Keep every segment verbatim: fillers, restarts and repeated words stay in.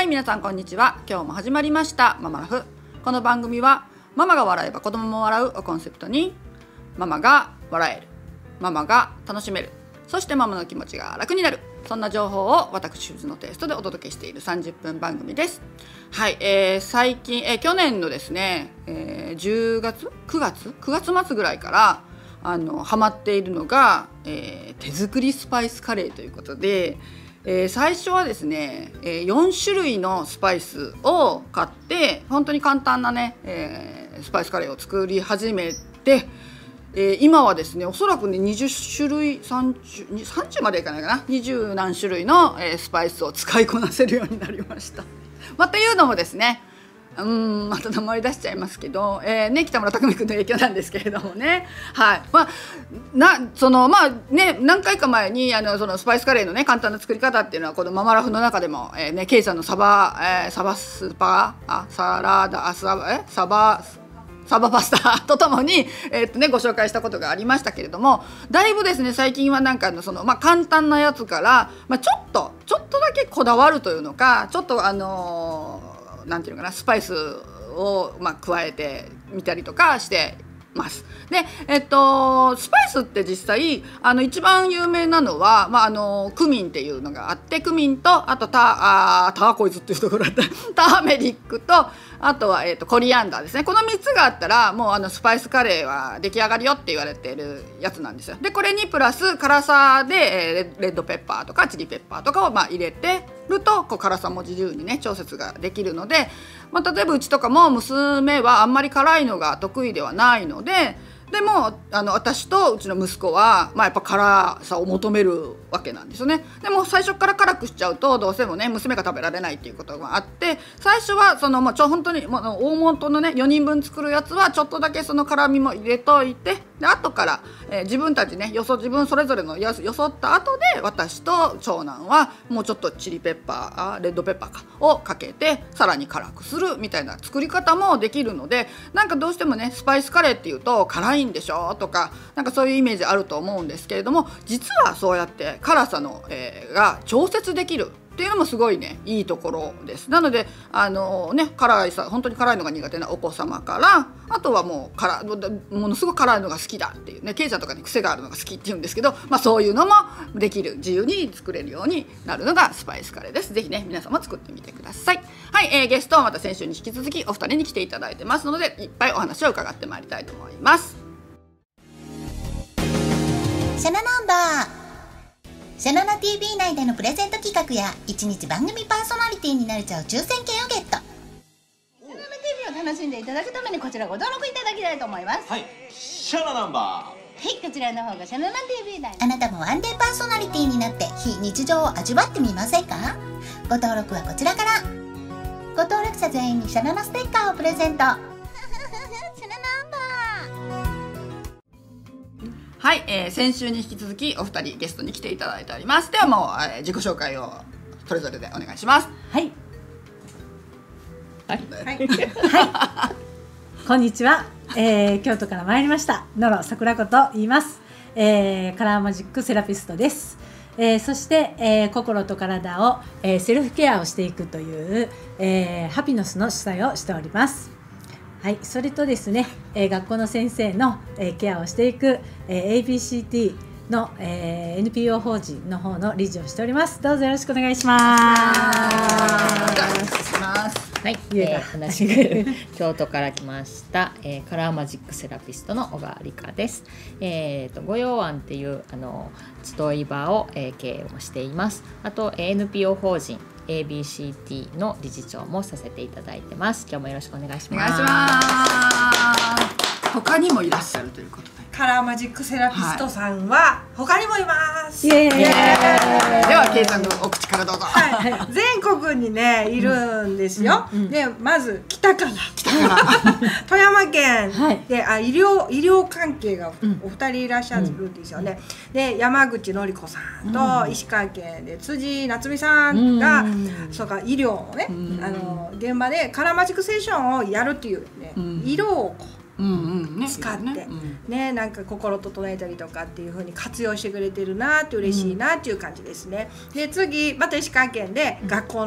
はい、皆さんこんにちは。今日も始まりましたママラフ。この番組はママが笑えば子供も笑うをコンセプトに、ママが笑える、ママが楽しめる、そしてママの気持ちが楽になる、そんな情報を私藤のテイストでお届けしているさんじゅっぷん番組です。はい、えー、最近、えー、去年のですね、えー、じゅうがつくがつくがつ末ぐらいからあのハマっているのが、えー、手作りスパイスカレーということで、えー、最初はですね、えー、よんしゅるいのスパイスを買って本当に簡単なね、えー、スパイスカレーを作り始めて、えー、今はですねおそらくねにじゅっしゅるいさんじゅう、さんじゅうまでいかないかな、にじゅう何種類の、えー、スパイスを使いこなせるようになりました。まあ、というのもですね、うんまた名前出しちゃいますけど、えーね、北村匠海君の影響なんですけれどもね、はい、まあなそのまあね何回か前にあのそのスパイスカレーのね簡単な作り方っていうのはこのママラフの中でも、えーね、ケイさんのサバ、えー、サバスパあサラダあサバえサバサバパスタとともに、えーっとね、ご紹介したことがありましたけれども、だいぶですね最近はなんかのその、まあ、簡単なやつから、まあ、ちょっとちょっとだけこだわるというのか、ちょっとあのーなんていうのかな、スパイスを、まあ、加えてみたりとかしてます。で、えっと、スパイスって実際あの一番有名なのは、まあ、あのクミンっていうのがあって、クミンとあとタあターコイズっていうところだったターメリックとあとは、えっと、コリアンダーですね。このみっつがあったらもうあのスパイスカレーは出来上がりよって言われてるやつなんですよ。でこれにプラス辛さで、えー、レッドペッパーとかチリペッパーとかをまあ入れてるとこう辛さも自由にね調節ができるので、まあ、例えばうちとかも娘はあんまり辛いのが得意ではないので、でもあの私とうちの息子は、まあ、やっぱ辛さを求めるわけなんですよね。でも最初から辛くしちゃうとどうしてもね娘が食べられないっていうことがあって、最初はそのもうちょ本当にもう大元のねよにんぶん作るやつはちょっとだけその辛みも入れといて、で後から、えー、自分たちねよそ自分それぞれのよそった後で私と長男はもうちょっとチリペッパーレッドペッパーかをかけてさらに辛くするみたいな作り方もできるので、なんかどうしてもねスパイスカレーっていうと辛いんでしょとかなんかそういうイメージあると思うんですけれども、実はそうやって辛さの、えー、が調節できるっていうのもすごいねいいところです。なのであのね辛いさ本当に辛いのが苦手なお子様からあとはもう辛ものすごく辛いのが好きだっていうね、ケイちゃんとかに癖があるのが好きって言うんですけど、まあ、そういうのもできる自由に作れるようになるのがスパイスカレーです。ぜひね皆さんも作ってみてください。はい、えー、ゲストはまた先週に引き続きお二人に来ていただいてますのでいっぱいお話を伺ってまいりたいと思います。 シャナナンバーシャナナ ティーブイ 内でのプレゼント企画やいちにち番組パーソナリティになれちゃう抽選券をゲット。シャナナ ティーブイ を楽しんでいただくためにこちらご登録いただきたいと思います。 はい、シャナナンバー、 はい、こちらの方がシャナナ ティーブイ 内。あなたもワンデーパーソナリティになって非日常を味わってみませんか？ご登録はこちらから。ご登録者全員にシャナナステッカーをプレゼント。シャナナンバー。 はい、えー、先週に引き続きお二人ゲストに来ていただいております。ではもう、えー、自己紹介をそれぞれでお願いします。 はいはい、 はいはい、こんにちは、えー、京都から参りました野呂桜子と言います、えー、カラーマジックセラピストです。えー、そして、えー、心と体を、えー、セルフケアをしていくという、えー、ハピノスの主催をしております。はい、それとですね、えー、学校の先生の、えー、ケアをしていく、えー、エービーシーティー の、えー、エヌピーオー 法人の方の理事をしております。どうぞよろしくお願いします。 お願いします。 はい、えー、同じく京都から来ました、えー、カラーマジックセラピストの小川理香です。えー、と御用庵っていうあの集い場を、えー、経営をしています。あと エヌピーオー 法人 エービーシーティー の理事長もさせていただいてます。今日もよろしくお願いします。 お願いします。他にもいらっしゃるということで、 カラーマジックセラピストさんは他にもいます。 イエーイ。 ではケイさんのお口からどうぞ。 はい、全国にねいるんですよ。 うんうん、 でまず北から北から富山県で、 はい、 あ医療医療関係がお二人いらっしゃるんですよね。うん、で山口のり子さんと、うん、石川県で辻夏美さんが、うん、そうか医療のね、うん、あの現場でカラーマジックセッションをやるっていうね、うん、色をこううんうんね、使って、ねうん、ねなんか心整えたりとかっていう風に活用してくれてるなって嬉しいなっていう感じですね。で次また石川県で学校の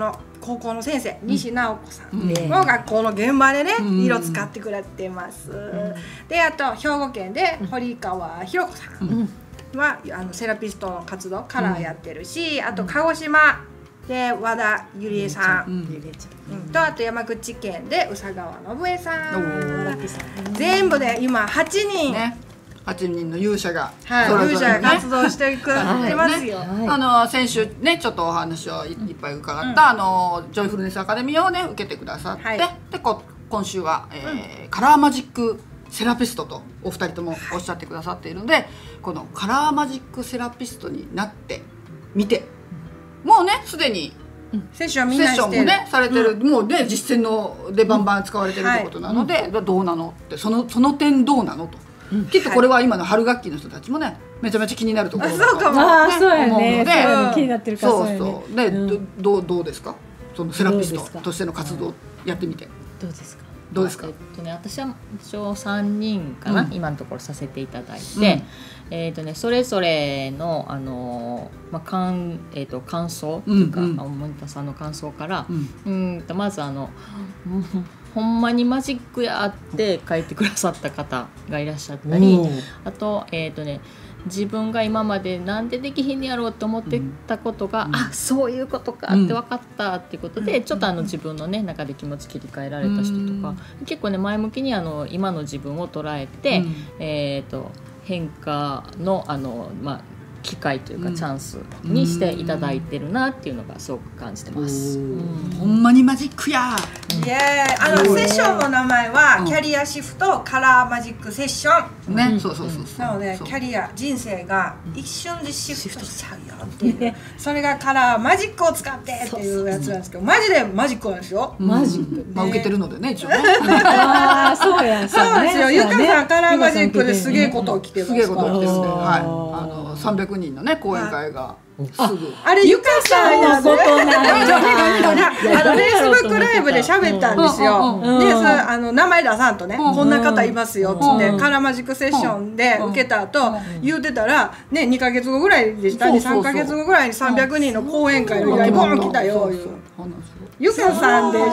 高校の先生、西直子さんの学校の現場でね、色使ってくれてます。であと兵庫県で堀川ひろ子さんはあのセラピストの活動カラーやってるし、あと鹿児島で和田ゆりえさん、うん、とあと山口県で宇佐川信江さん、全部で今はちにん、ね、 はちにんの勇者が、 はい、勇者が活動してくれてますよ。 あの先週ねちょっとお話をいっぱい伺った、うん、あのジョイフルネスアカデミーをね受けてくださって、はい、でこ今週は、えーうん、カラーマジックセラピストとお二人ともおっしゃってくださっているので、はい、このカラーマジックセラピストになってみて、もうねすでにセッションみんなしてる、 セッションもねされてる、うん、もうね実践のでバンバン使われてるってことなので、うん、どうなのってそのその点どうなのと、うん、きっとこれは今の春学期の人たちもねめちゃめちゃ気になるところだと思うので、 気になってるからそうそうで、うん、どうどうですか、そのセラピストとしての活動やってみてどうですか。 どうですか。 えっとね、私は一応さんにんかな、うん、今のところさせていただいて、うん、えっとねそれぞれのあのまあかんえっと感想というか、うんうん、森田さんの感想から、うん、うんとまずあのほんまにマジックやって書いてくださった方がいらっしゃったり、あとえっとね自分が今までなんでできひんやろうと思ってたことが、うん、あそういうことかって分かったっていうことで、うん、ちょっとあの自分の、ね、中で気持ち切り替えられた人とか、うん、結構ね前向きにあの今の自分を捉えて、うん、えーと変化のあの、まあ、機会というかチャンスにしていただいてるなっていうのがすごく感じてます。うん、 ほんまにマジックやー、イエーイ。あのセッションの名前はキャリアシフトカラーマジックセッション、 ね、うん、そうそうそうそう。 なのでキャリア人生が一瞬でシフトしちゃうよっていう、それがカラーマジックを使ってっていうやつなんですけど、マジでマジックなんですよ。 マジック、 まあ受けてるのでね一応ね。 ああそうやそうなんですよ。ゆかさんカラーマジックですげえことを着てます。 すげえことを着てるんで、はい。あのさんびゃくにんのね講演会が。 あ, あれゆかさんやね。あのフェイスブックライブで喋ったんですよ。で、あの名前出さんとね、こんな方いますよっつってカラーマジックセッションで受けた後言うてたらね、にかげつごぐらいでしたね、さんかげつごぐらいにさんびゃくにんの講演会の依頼ボン来たよ。ゆかさんでした。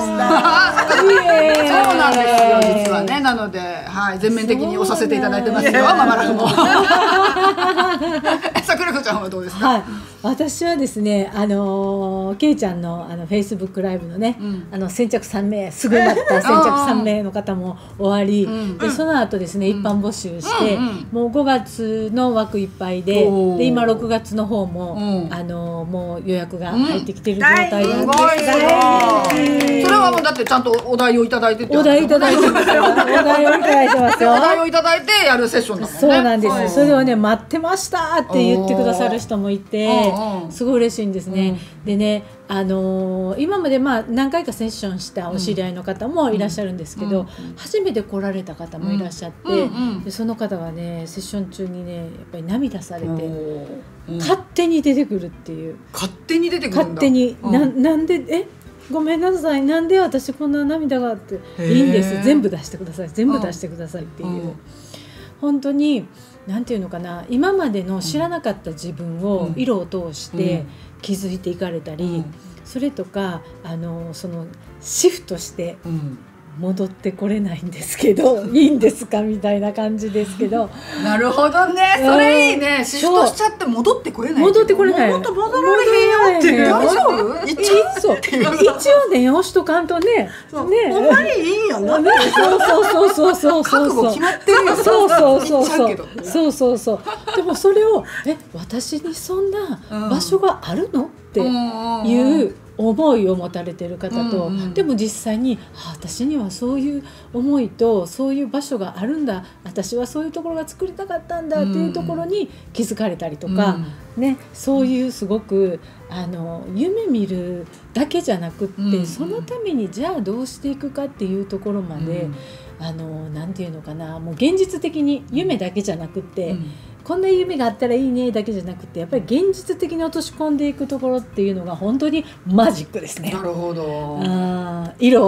そうなんですよ実はね。なので、はい、全面的に押させていただいてますよママラフも。桜子ちゃんはどうですか。 はい、私はですね、あのー、けいちゃんのあのフェイスブックライブのね、うん、あの先着さんめいすぐなった先着さんめいの方も終わり、うん、でその後ですね、うん、一般募集して、うん、もうごがつの枠いっぱいで、で今ろくがつの方も、うん、あのー、もう予約が入ってきてる状態なんです。 それはもうだってちゃんとお題をいただいてて、 お題いただいてますよ。お題をいただいてますよ。 お題をいただいてやるセッションだもんね。 そうなんです。それをね待ってましたって言ってくださる人もいて、すごい嬉しいんですね。でね、あのー、今までまあ何回かセッションしたお知り合いの方もいらっしゃるんですけど、初めて来られた方もいらっしゃって、でその方がねセッション中にねやっぱり涙されて、勝手に出てくるっていう。 勝手に出てくるんだ。 勝手に、うん、な, なんでえごめんなさい、なんで私こんな涙があって、いいんです、全部出してください、全部出してくださいっていう、うん、本当になんていうのかな、今までの知らなかった自分を色を通して気づいていかれたり、うん、それとかあのそのシフトして戻ってこれないんですけど、いいんですかみたいな感じですけど。 なるほどね、それいいね。シフトしちゃって戻ってこれない。 戻ってこれない。 戻られへんよっていう。 大丈夫？ 一応ね押しとかんとね。 ほんまにいいんやな。 そうそうそうそうそう。 覚悟決まってるよ。 そうそうそうそう。そうそうそう。でもそれをえ私にそんな場所があるのっていう。思いを持たれている方と、うんうん、でも実際にあ私にはそういう思いとそういう場所があるんだ、私はそういうところが作りたかったんだっていうところに気づかれたりとか、うんね、そういうすごくあの夢見るだけじゃなくって、うん、そのためにじゃあどうしていくかっていうところまで、うん、あのなんていうのかな、もう現実的に夢だけじゃなくって、うん、こんな夢があったらいいねだけじゃなくて、やっぱり現実的に落とし込んでいくところっていうのが本当にマジックですね。 なるほど。 あ色は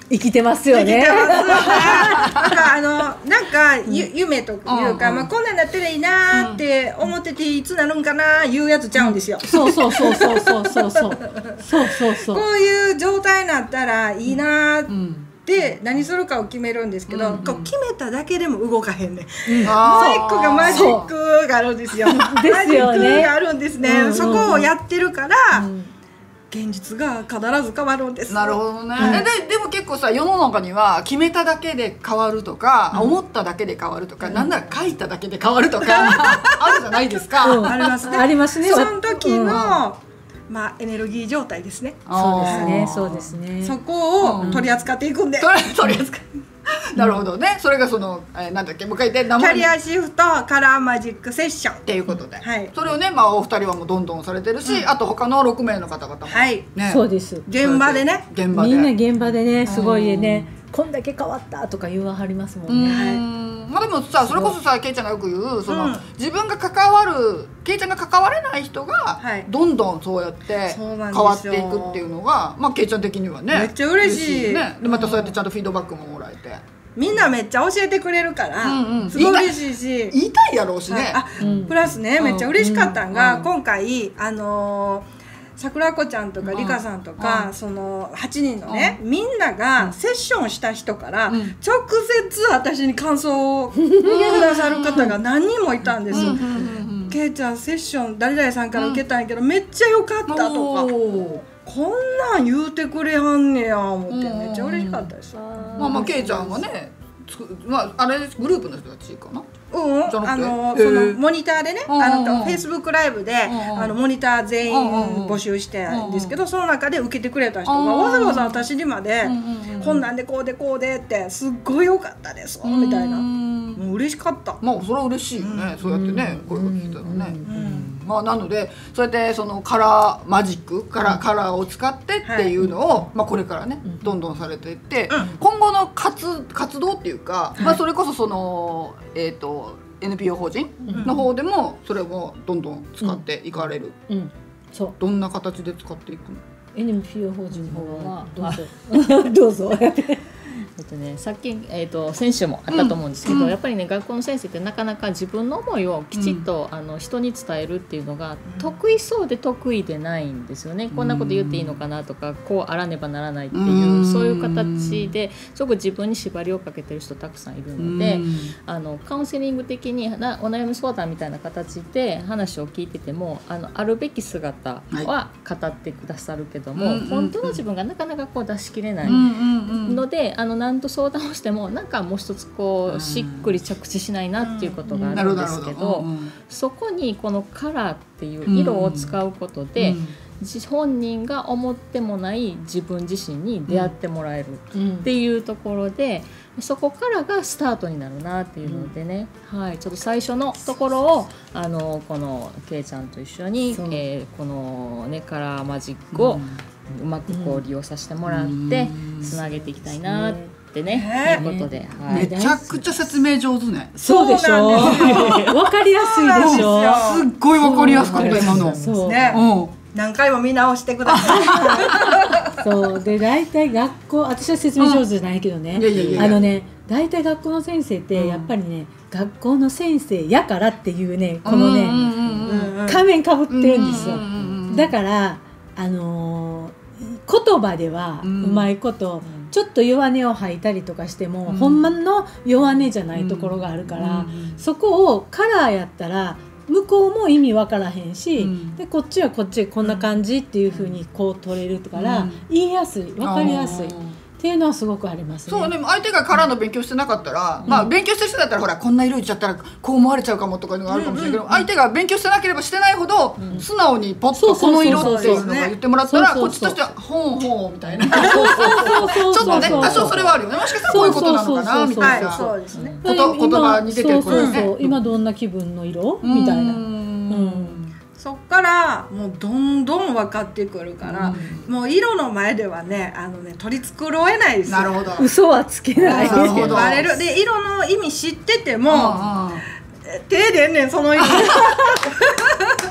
生きてますよね。 生きてますよね。なんかあのなんかゆ夢というか、 うんうん、 まあこんなんなったらいいなって思ってて、いつなるんかないうやつちゃうんですよ。 そうそうそうそうそうそうそうそうそうそう。 こういう状態になったらいいなって。 うんで何するかを決めるんですけど、うんうん、こう決めただけでも動かへんね、うん、もう一個がマジックがあるんですよ。 ですよね、 マジックがあるんですね、うんうんうん、そこをやってるから、うん、現実が必ず変わるんです。 なるほどね、うん、で, でも結構さ世の中には決めただけで変わるとか、うん、思っただけで変わるとか、うん、なんなら書いただけで変わるとかあるじゃないですか、 うん、ありますね。 ありますね。 その時の、うんまあ、エネルギー状態ですね。 そうですね、そうですね。 そこを取り扱っていくんで、うん、 取り扱なるほどね。それがその、えー、なんだっけもう一回言って名前キャリアシフトカラーマジックセッションっていうことで、 はい、 それをね、まあ、お二人はもうどんどんされてるし、うん、あと他のろくめいの方々も、 はいね、 そうです。 現場でね、 現場でみんな現場でね、すごいね、こんだけ変わったとか言わはりますもんね。 うんまあ、でもさそれこそさケイちゃんがよく言うその、うん、自分が関わるケイちゃんが関われない人が、はい、どんどんそうやって変わっていくっていうのがまあケイちゃん的にはねめっちゃ嬉しい、 嬉しいね。でまたそうやってちゃんとフィードバックももらえて、 みんなめっちゃ教えてくれるから、うんうん、すごい嬉しいし言いたいやろうしね。 あ、うん、プラスねめっちゃ嬉しかったんが、うんうん、今回あのー桜子ちゃんとかリカさんとか、うん、そのはちにんのね、うん、みんながセッションした人から、うん、直接私に感想をくださる方が何人もいたんです。ケイちゃんセッション誰々さんから受けたんやけど、うん、めっちゃ良かったとか、こんなん言うてくれはんねや思ってめっちゃ嬉しかったです。 まあまあケイちゃんはねまあ、あれグループの人たちかな。 うん、あのそのモニターでね、あのフェイスブックライブであのモニター全員募集してんですけど、その中で受けてくれた人がわざわざ私にまでこんなんでこうでこうでってすっごい良かったですみたいな、もう嬉しかった。 まあそれは嬉しいよね、そうやってね声が聞いたらね。まあなのでそうやってそのカラーマジックカラーカラーを使ってっていうのをまあこれからねどんどんされていって今後の活活動っていうか、まあそれこそそのえっとエヌピーオー 法人の方でもそれをどんどん使っていかれる、うんうん、そうどんな形で使っていくの？ エヌピーオー 法人の方はどうぞどうぞえっとね、さっき、えーと、先週もあったと思うんですけど、うん、やっぱりね学校の先生ってなかなか自分の思いをきちっと、うん、あの人に伝えるっていうのが得意そうで得意でないんですよね、うん、こんなこと言っていいのかなとかこうあらねばならないっていう、うん、そういう形ですごく自分に縛りをかけてる人たくさんいるので、うん、あのカウンセリング的になお悩み相談みたいな形で話を聞いてても あのあるべき姿は語ってくださるけども、はい、本当の自分がなかなかこう出しきれないので、あの何と相談をしてもなんかもう一つこうしっくり着地しないなっていうことがあるんですけど、そこにこのカラーっていう色を使うことで、うんうん、本人が思ってもない自分自身に出会ってもらえるっていうところで、うん、そこからがスタートになるなっていうのでね、うんはい、ちょっと最初のところをあのこのケイちゃんと一緒に、えー、この、ね、カラーマジックをうまくこう利用させてもらってつなげていきたいなってってね、ということで、 はい、めちゃくちゃ説明上手ね。 そうでしょ。わかりやすいでしょ。 すっごいわかりやすかった今の。 そうね。何回も見直してください。そうで大体学校私は説明上手じゃないけどね。あのね大体学校の先生ってやっぱりね学校の先生やからっていうねこのね仮面かぶってるんですよ。だからあの言葉ではうまいこと。ちょっと弱音を吐いたりとかしても、うん、ほんまの弱音じゃないところがあるから、うん、そこをカラーやったら向こうも意味分からへんし、うん、でこっちはこっちこんな感じっていう風にこう取れるから、うん、言いやすい分かりやすいっていうのはすごくありますね。 そうね、相手がカラーの勉強してなかったら、うん、まあ勉強してる人だったらほらこんな色言っちゃったらこう思われちゃうかもとかいうのがあるかもしれないけど、うんうんうん、相手が勉強してなければしてないほど、うん、素直にポッとこの色っていうのが言ってもらったらこっちとしてはほんほんみたいなちょっとね多少それはあるよね。もしかしたらこういうことなのかなみたいなそうですね。 言葉に出てくるね。 そうそうそう今どんな気分の色みたいな。うんそっからもうどんどん分かってくるから、うん、もう色の前ではねあのね取り繕えないですよ。 なるほど。 嘘はつけない。 バレるで色の意味知ってても手出んねんその意味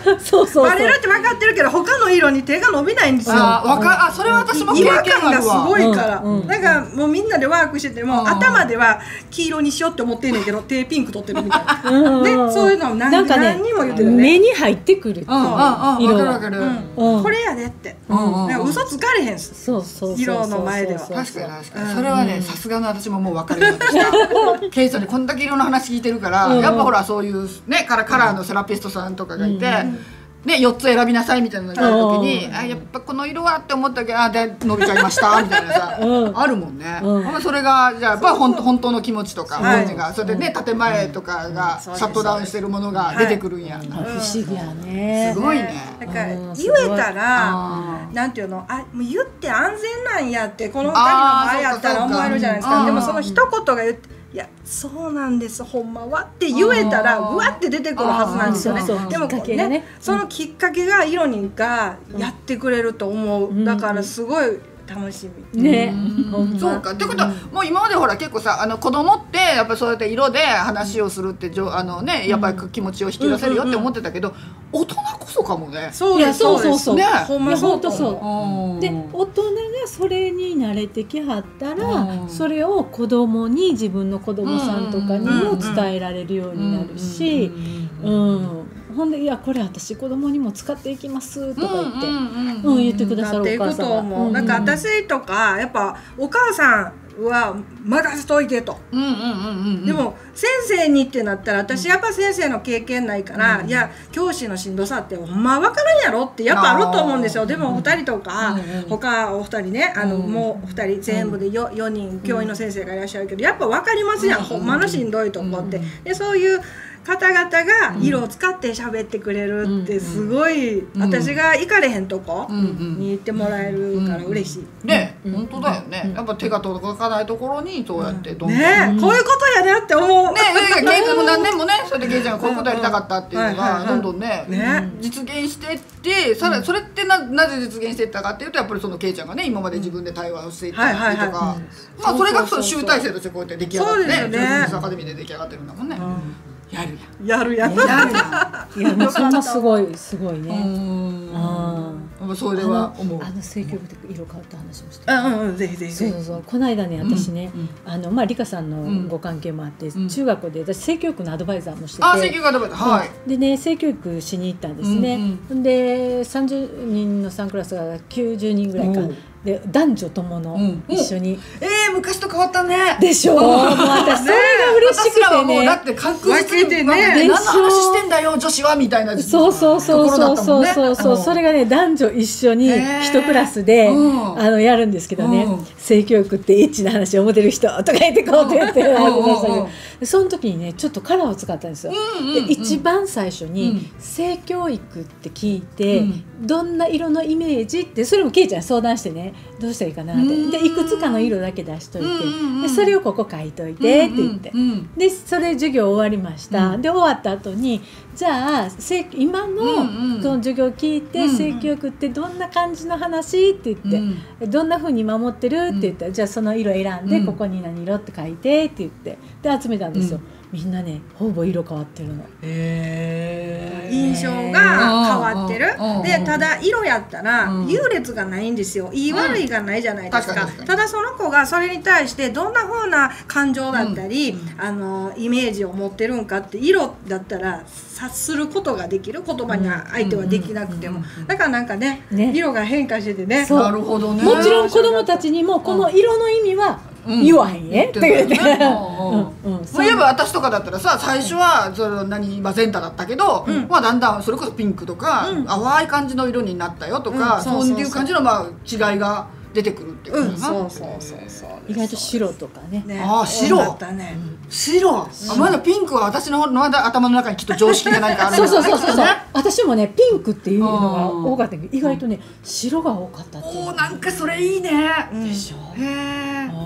そうそうそう。 バレるって分かってるけど他の色に手が伸びないんですよ。 あわかあそれは私も経違和験感がすあるわ。 ごいから、 うんうんだからもうみんなでワークしてても、 うん、 頭では黄色にしようって思ってんねんけど手ピンク取ってるみたいな、 うんでそういうのを何なんかね何人も言ってるね。 目に入ってくるっていううんうんうんわ色はかるわかる。 うんうんこれやでって、 うんうんなんか嘘つかれへんす。 そうそうそうそう色の前では確かに確かに、 うんそれはねさすがの私ももう分かるようになってきた。ケイちゃんにこんだけ色の話聞いてるから、 うんやっぱほらそういうねカラカラーのセラピストさんとかがいて、ね、よっつ選びなさいみたいなのがある時に、 うんあやっぱこの色はって思ったけどあで伸びちゃいましたみたいなさ、 うんあるもんね、 うんそれがじゃあやっぱ本当本当の気持ちとかはい文字がそれでね建前とかがシうんャットダウンしてるものが出てくるんや、 不思議やね。 すごいね。 だからうん言えたらあなんていうのあもう言って安全なんやってこの二人の前やったら思えるじゃないですか。 あーでもその一言が言っていやそうなんですほんまはって言えたらあーうわって出てくるはずなんですよね。 そうそうでもきっかけがねそのきっかけが色にがやってくれると思う、 うんだからすごい楽しみ、 ね、 うんほんまそうかってことは、もう今までほら結構さあの子供ってやっぱりそうやって色で話をするってじょあのねやっぱり気持ちを引き出せるよって思ってたけど、大人こそかもね。 そうですいやそうそうですそうねほんまそうと思う。 うんで大人がそれに慣れてきはったら、 うんそれを子供に自分の子供さんとかにも伝えられるようになるし、うんほんでいやこれ私子供にも使っていきますとか言って、うん言ってくださるおなっていく母さんがと思う、なんか私とかやっぱお母さんは任せといてと、 うんうんうんうんでも先生にってなったら私やっぱ先生の経験ないから、いや教師のしんどさってほんま分からんやろってやっぱあると思うんですよ。でもお二人とか、 うんうん他お二人ねあの、 うんもうお二人全部で よ, よにん教員の先生がいらっしゃるけどやっぱ分かりますやん、 うんほんまのしんどいとこって、でそういう方々が色を使って喋ってくれるってすごい、 ん私が行かれへんとこうんうんに行ってもらえるから嬉しい。 ね、 うん本当だよね、やっぱ手が届かないところにそうやってどんどん、 ねえ、こういうことやねって思う。 ねえ、ゲイちゃんも何年もね、それでゲイちゃんがこういうことやりたかったっていうのうんうんはいはいはいがどんどんね、 ね実現していって、さらそれってななぜ実現していったかっていうとやっぱりそのゲイちゃんがね今まで自分で対話をしていったっていうとはいはいかは、 まあそれがそのそうそうそう集大成としてこうやって出来上がってね、 そうですよねジョージ・ビジネスアカデミーで出来上がってるんだもんね。やるやるやる。 やん、やるいやもうそんなすごいすごいやん。 ね。 うんあやっぱそれは思う。 あの政局で色変わった話もして。 うんうんうん、ぜひぜひぜひ。 そうそうそうこの間ね私ね、 うんあのまあ理香さんのご関係もあって、 うん中学校で私性教育のアドバイザーもしてて、 あ、請求が食べた。はい。 でね性教育しに行ったんですね、 うんでさんじゅうにんのさんクラスがきゅうじゅうにんぐらいか、 うんで男女とものうん一緒に、 えー、昔と変わったね。 でしょう、もう私それが嬉し私らはくてねもうだって確実に分けてね何のでしょ話してんだよ女子はみたいなそうそうそうそうそうそうそう、 うそれがね男女一緒にへー一クラスで、 うんあのやるんですけどね、 うん性教育ってエッチな話を思ってる人とか言ってこうって言ってうんありましたけどうんうんでその時にねちょっとカラーを使ったんですよ、 うんうんうんで一番最初に、 うん性教育って聞いて、 うんどんな色のイメージってそれもケイちゃんに相談してねどうしたらいいかなって、 うんでいくつかの色だけ出しといて、 うんうんうんでそれをここ書いといてって言って、 うんうんでそれ授業終わりました、 うんで終わった後にじゃあせ今のうんうんこの授業を聞いて、 うん性教育ってどんな感じの話って言って、どんな風に守ってるって言ったら、じゃあその色選んで、 うんここに何色って書いてって言ってで集めたんですよ、みんなねほぼ色変わってるの。 へー印象が変わってるうんうんでただ色やったらうん優劣がないんですよいい悪いがないじゃないですか,、 確かに確かにただその子がそれに対してどんな風な感情だったり、あのイメージを持ってるんかって色だったら察することができる言葉には相手はできなくてもだからなんかねね色が変化しててねそうなるほどね。 もちろん子供たちにもこの色の意味は言わへんえ、って言って、 うんうんうんそういえば私とかだったらさ最初はその何マゼンタだったけど、まあだんだんそれこそピンクとか、淡い感じの色になったよとか、 うんそうそうそうそういう感じのまあ違いが出てくるっていううんことかな。 そうそうそうそう意外と白とかねねあー白だったね白、あまだピンクは私のまだ頭の中にきっと常識が何かあるんそうだそうそうそうそうね。 私もねピンクっていうのが多かったけど意外とね白が多かったっていうおーなんかそれいいね。 でしょ、 へえ。 うん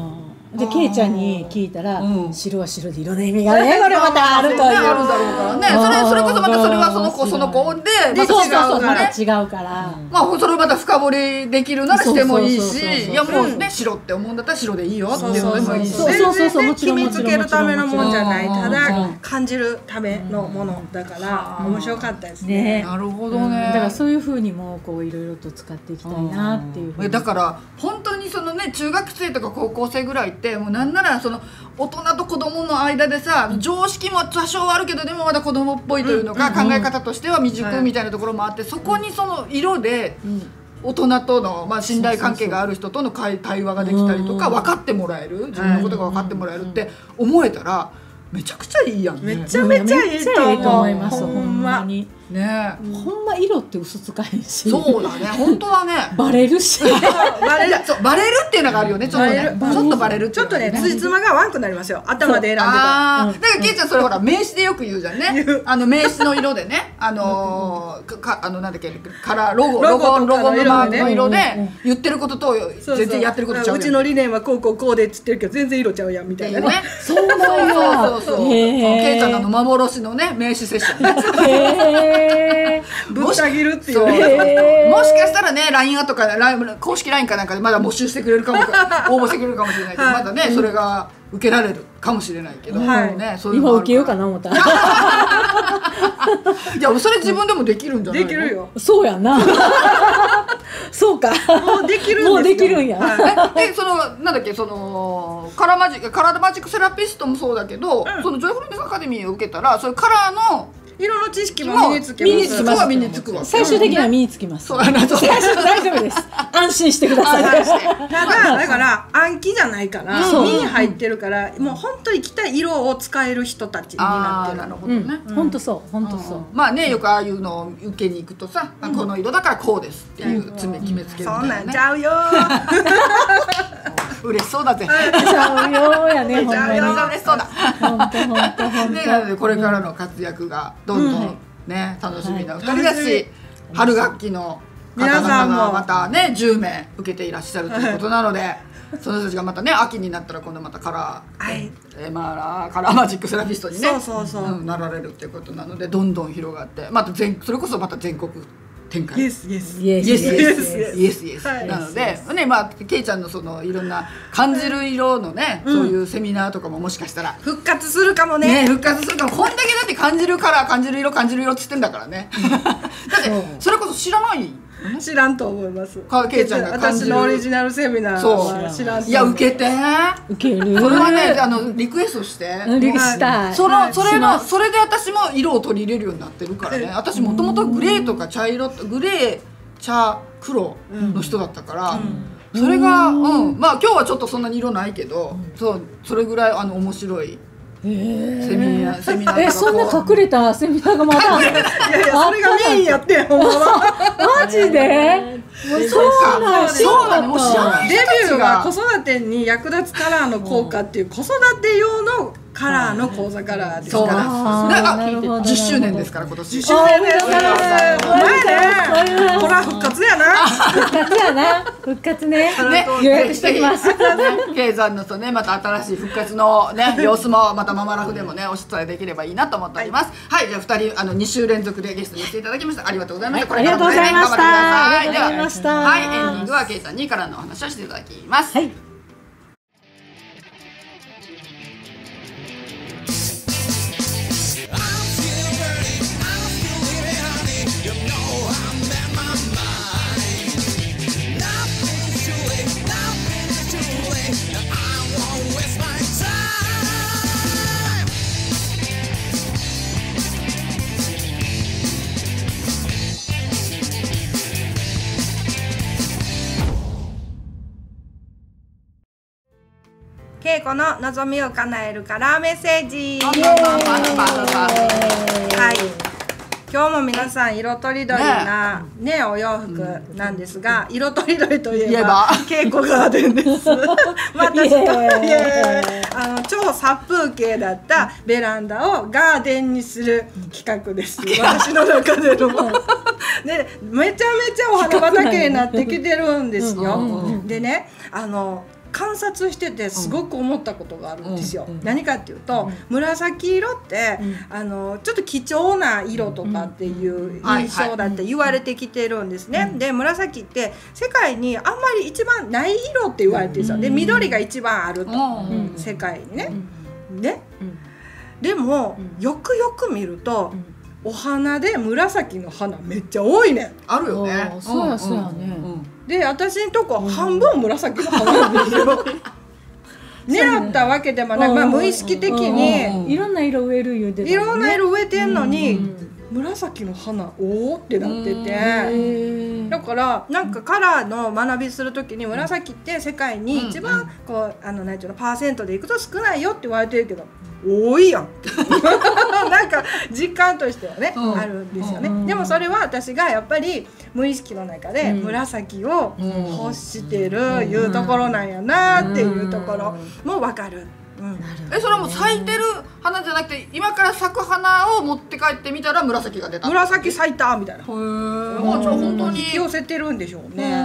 でケイちゃんに聞いたら、 うん、 白は白で色の意味がねこれまたあるという、 あるだろうからね。それそれこそまたそれはその子その子でまた違うからね。 違うから、 まあそれをまた深掘りできるならしてもいいし、いやもうね白って思うんだったら白でいいよっていうのでもいいし、 そうそうそうそう、もちろん決めつけるためのもんじゃない、ただうん感じるためのものだから面白かったですね。 なるほどね。 だからそういう風にもこういろいろと使っていきたいなっていうふうに。 だから本当にそのね中学生とか高校生ぐらいってもうなんならその大人と子供の間でさ、常識も多少あるけどでもまだ子供っぽいというのが考え方としては未熟みたいなところもあって、そこにその色で大人とのまあ信頼関係がある人との対話ができたりとか、分かってもらえる、自分のことが分かってもらえるって思えたらめちゃくちゃいいやんね。 めちゃめちゃいいと思います。ほんまにね、 ほんま色って嘘つかへんし、 そうだね、本当はねバレるしバレる、 そうバレるっていうのがあるよね。ちょっとねちょっとバレる、 ちょっとね辻褄が悪くなりますよ、頭で選んでたら。 あだからケイちゃんそれほら名刺でよく言うじゃんね。あの名刺の色でね、あのかあのなんだっけカラーロゴロゴロゴのマークの色で言ってることと全然やってることちゃう。 うちの理念はこうこうこうでっつってるけど全然色ちゃうやんみたいなね。 そうなんや。 そうそうそう。ケイちゃんのあの幻のね名刺セッション。 へー。 ぶった切るっていう。 もしかしたらね ライン アとか公式 ライン かなんかでまだ募集してくれるかも応募してくれるかもしれないけど、まだねそれが受けられるかもしれないけど、ねそういうの今受けようかな思った。いやそれ自分でもできるんじゃないの？ できるよ。 そうやな。そうか。 もうできるんですよ。 もうできるんや。 えそのなんだっけそのカラーマジックカラーマジックセラピストもそうだけど、そのジョイフルネスアカデミーを受けたらそういうカラーの色の知識も身につきます。 身につくは身につくわ。 最終的には身につきます。 そうあの最初大丈夫です。安心してください。 ただだから暗記じゃないから身に入ってるからもう本当に来た色を使える人たちになってる。 なるほどね。 本当そう本当そう。 まあねよくああいうのを受けに行くとさ、この色だからこうですっていう決め決めつけるみそんなんたいなね。 ちゃうよ。 嬉しそうだぜ。 ちゃうよやねほんまに。 嬉しそうだ。 本当本当本ねなのでこれからの活躍がどんどんね楽しみなふたりだし、春学期の方々がまたねじゅうめい受けていらっしゃるということなので、その人たちがまたね秋になったら今度またカラーえまあカラーマジックセラピストにねなられるっていうことなのでどんどん広がってまた全それこそまた全国展開。 イエスイエスイエスイエスイエスイエスイエスイエスなのでねまあケイちゃんのそのいろんな感じる色のねそういうセミナーとかももしかしたら復活するかもねね。 復活するかも。こんだけだって感じるカラー感じる色感じる色って言ってんだからね。だってそれこそ知らない知らんと思います。 かケイちゃんが感じる私のオリジナルセミナーは知らんと思う。 いや受けて受ける。 それはねあのリクエストしてリクしたい。 そのそれのそれで私も色を取り入れるようになってるからね。私もともとグレーとか茶色グレー茶黒の人だったから、それがうんまあ今日はちょっとそんなに色ないけど、そうそれぐらいあの面白いセミナーセミナーとかえそんな隠れたセミナーがまたある。 いやいやそれがメインやってほんまは。 マジで？ そうなんそうだねもう知らないデビューは子育てに役立つカラーの効果っていう子育て用のカラーの講座カラーですそうから。 あじゅっしゅうねんですから今年じゅっしゅうねんですからお前ねほら復活やな。 復活やな復活ね。 ね予約しておきます。 ケイさんのとねまた新しい復活のね様子もまたママラフでもねお伝えできればいいなと思っております。はいじゃあふたりあのにしゅう連続でゲストに来ていただきました。ありがとうございました。 ありがとうございました。 ありがとうございました。 はいエンディングはケイさんにからのお話をしていただきます。 はい。 恵子の望みを叶えるカラーメッセージ。はい。今日も皆さん色とりどりなねお洋服なんですが、色とりどりといえば恵子ガーデンです。私とあの超殺風景だったベランダをガーデンにする企画です。私の中でのでめちゃめちゃお花畑になってきてるんですよ。でねあの。 観察しててすごく思ったことがあるんですよ。 うんうん、 何かっていうと、うん、紫色って、うん、あのちょっと貴重な色とかっていう印象だって言われてきてるんですね。で紫って世界にあんまり一番ない色って言われてるんですよ。で緑が一番あると、うん、世界にね。で、うん、でも、うん、よくよく見ると、うん、お花で紫の花めっちゃ多いねん。 あるよね。 そうやそうやね。 で私んとこ半分紫の花なんですよ。狙ったわけでもなく、まあ、無意識的にいろんな色植える言うてた、ね、 いろんな色植えてんのに、うん、紫の花おーってなってて、だからなんかカラーの学びするときに紫って世界に一番こうあの何ていうのパーセントでいくと少ないよって言われてるけど多いやんなんか実感としてはね、うん、あるんですよね、うん、でもそれは私がやっぱり無意識の中で紫を欲してるいうところなんやなっていうところも分かる。うん、 えそれはもう咲いてる花じゃなくて今から咲く花を持って帰ってみたら紫が出た。 紫咲いたみたいな。へえ。 もうじゃあ本当に引き寄せてるんでしょうね。うん。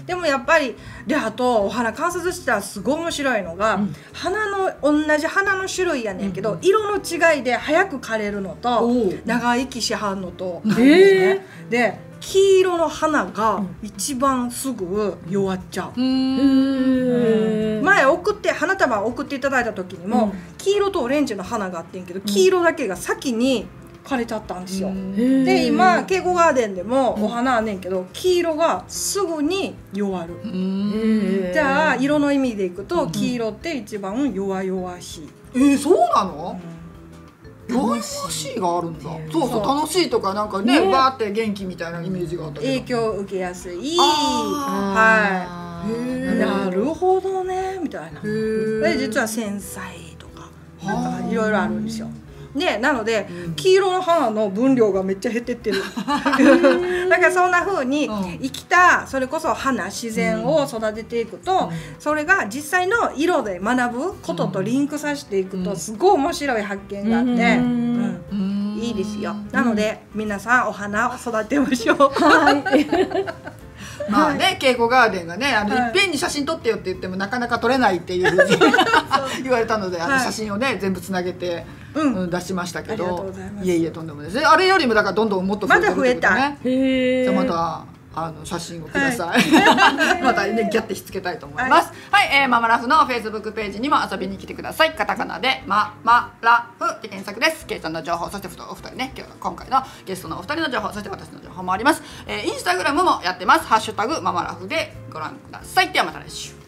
でもやっぱりであとお花観察したらすごい面白いのが、うん、花の同じ花の種類やねんけど、うん、色の違いで早く枯れるのと長生きしはんのとあるんですね。で黄色の花が一番すぐ弱っちゃう。うん、前送って花束を送っていただいた時にも、うん、黄色とオレンジの花があってんけど黄色だけが先に枯れちゃったんですよ。で今ケイコガーデンでもお花あんねんけど黄色がすぐに弱る。じゃあ色の意味でいくと黄色って一番弱々しい。 えー、そうなの？うん弱々しいがあるんだ。そうそう楽しいとかなんかねバーって元気みたいなイメージがあったけど影響を受けやすい。はいなるほどねみたいな。で実は繊細とかなんかいろいろあるんですよ。でなので、うん、黄色の花の分量がめっちゃ減ってってるだからそんな風に生きたそれこそ花自然を育てていくと、うん、それが実際の色で学ぶこととリンクさせていくとすごい面白い発見があって、うんうんうん、いいですよ。なので、うん、皆さんお花を育てましょうはいまあね、ケイコガーデンがね、あの、はい、いっぺんに写真撮ってよって言ってもなかなか撮れないっていう言われたので、あの写真をね全部つなげて、うんうん、出しましたけど、いえいえとんでもないです。あれよりもだからどんどんもっと増えてるってことね。まだ増えた。じゃあまたあの写真をください、はい、またねギャッてひっつけたいと思います。はい、はい、えー、ママラフのフェイスブックページにも遊びに来てください。カタカナでママラフで検索です。ケイさんの情報、そしてお二人ね、今日今回のゲストのお二人の情報、そして私の情報もあります。えー、インスタグラムもやってます。ハッシュタグママラフでご覧ください。ではまた来週。